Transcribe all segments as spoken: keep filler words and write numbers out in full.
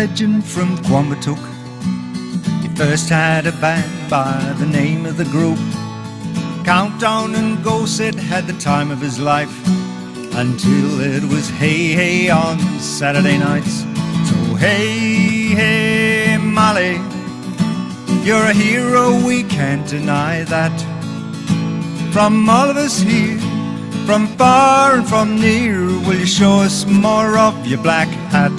legend from Quambatook. He first had a band by the name of The Group. Countdown and Go Set had the time of his life, until it was Hey Hey on Saturday nights. So hey, hey, Molly, you're a hero, we can't deny that. From all of us here, from far and from near, will you show us more of your black hat?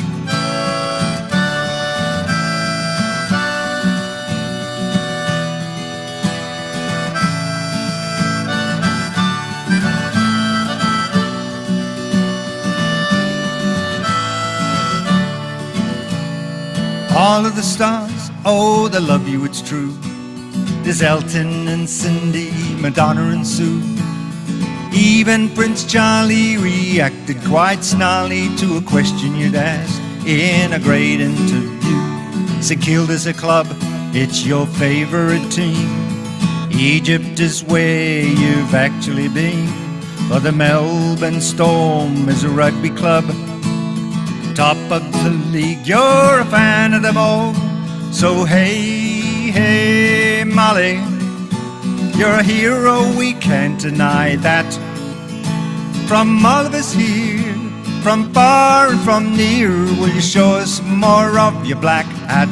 All of the stars, oh, they love you, it's true. There's Elton and Cindy, Madonna and Sue. Even Prince Charlie reacted quite snarly to a question you'd asked in a great interview. St Kilda's a club, it's your favourite team. Egypt is where you've actually been. But the Melbourne Storm is a rugby club, top of the league, you're a fan of them all. So hey, hey, Molly, you're a hero, we can't deny that. From all of us here, from far and from near, will you show us more of your black hat?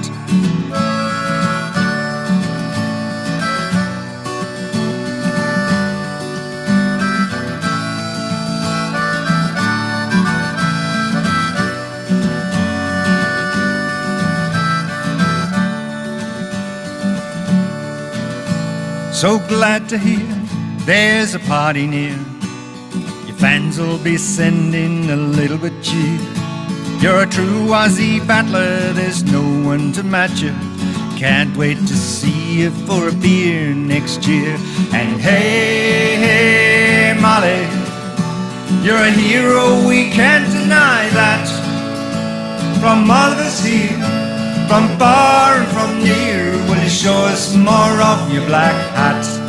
So glad to hear there's a party near. Your fans will be sending a little bit cheer. You're a true Aussie battler, there's no one to match you. Can't wait to see you for a beer next year. And hey, hey, Molly, you're a hero, we can't deny that. From all of us here, from far and from near, will you show us more of your black hat?